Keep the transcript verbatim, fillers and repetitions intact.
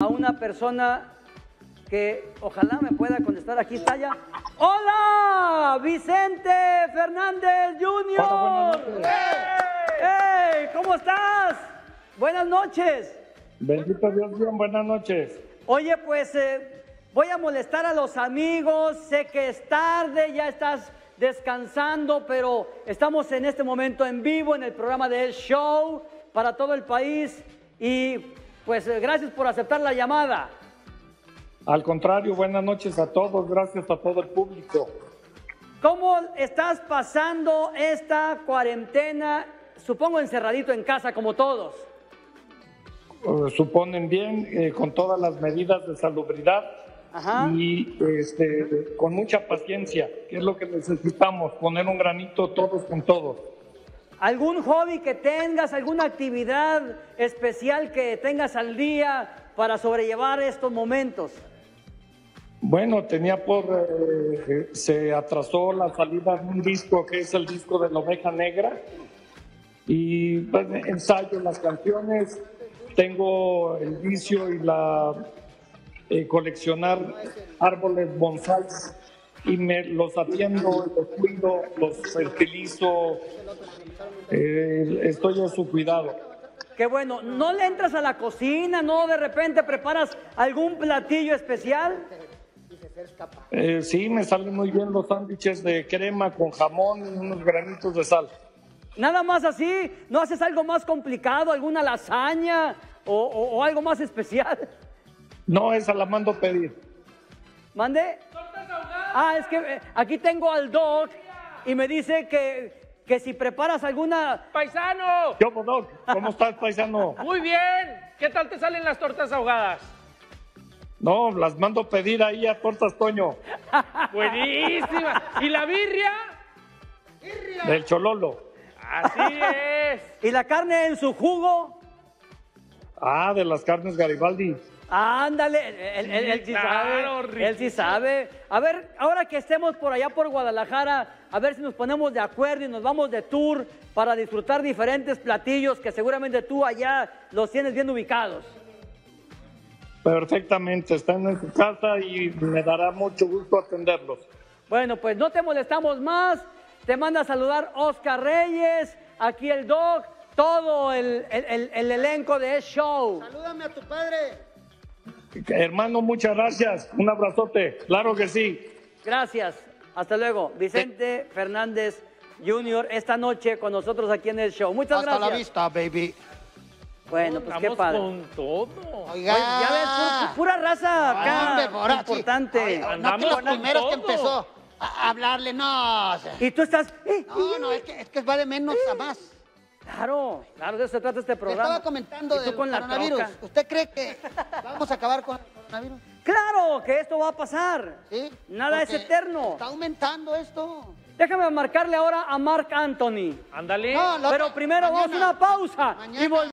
una persona que ojalá me pueda contestar. Aquí está ya. ¡Hola! Vicente Fernández junior Hola, ¡Hey! ¡Hey! ¿Cómo estás? Buenas noches. Bendito Dios, bien, buenas noches. Oye, pues eh, voy a molestar a los amigos. Sé que es tarde, ya estás descansando, pero estamos en este momento en vivo en el programa de El Show para todo el país. Y pues eh, gracias por aceptar la llamada. Al contrario, buenas noches a todos, gracias a todo el público. ¿Cómo estás pasando esta cuarentena? Supongo encerradito en casa como todos. Uh, suponen bien, eh, con todas las medidas de salubridad. Ajá. Y este, con mucha paciencia, que es lo que necesitamos, poner un granito todos con todos. ¿Algún hobby que tengas, alguna actividad especial que tengas al día para sobrellevar estos momentos? Bueno, tenía por... Eh, se atrasó la salida de un disco que es el disco de La Oveja Negra. Y pues, ensayo las canciones, tengo el vicio y la... Eh, coleccionar árboles bonsáis y me los atiendo, los cuido, los fertilizo, eh, estoy a su cuidado. Qué bueno, ¿no le entras a la cocina? ¿No de repente preparas algún platillo especial? Eh, sí, me salen muy bien los sándwiches de crema con jamón y unos granitos de sal. Nada más así, ¿no haces algo más complicado, alguna lasaña o, o, o algo más especial? No, esa la mando pedir. ¿Mande? Ah, es que eh, aquí tengo al Doc y me dice que, que si preparas alguna... ¡Paisano! Yo, Doc, ¿cómo estás, paisano? Muy bien. ¿Qué tal te salen las tortas ahogadas? No, las mando pedir ahí a Tortas Toño. Buenísima. ¿Y la birria? Del Chololo. Así es. ¿Y la carne en su jugo? Ah, de las carnes Garibaldi. Ándale, él, él, él sí Claro, sabe, él sí sabe. A ver, ahora que estemos por allá por Guadalajara, a ver si nos ponemos de acuerdo y nos vamos de tour para disfrutar diferentes platillos que seguramente tú allá los tienes bien ubicados. Perfectamente, están en su casa y me dará mucho gusto atenderlos. Bueno, pues no te molestamos más. Te manda a saludar Oscar Reyes, aquí el Doc, todo el, el, el, el elenco de El Show. Salúdame a tu padre. Hermano, muchas gracias. Un abrazote. Claro que sí. Gracias. Hasta luego. Vicente Fernández junior esta noche con nosotros aquí en El Show. Muchas Hasta gracias. la vista, baby. Bueno, pues qué Andamos padre. con todo. Oiga. Oye, ya ves, pura, pura raza acá, Hombre, por ahí, importante. sí. Ay, no, Andamos que los con primeros que todo. empezó a a hablarle, no. o sea, Y tú estás... eh, No, no, es que, es que va de menos a más. Claro, claro, de eso se trata este Le programa. estaba comentando Y tú del con la coronavirus. troca. ¿Usted cree que vamos a acabar con el coronavirus? Claro que esto va a pasar. Sí. Nada es Porque eterno. Está aumentando esto. Déjame marcarle ahora a Marc Anthony. Ándale. No, lo- Pero primero vamos a mañana. una pausa. Mañana. Y volvemos.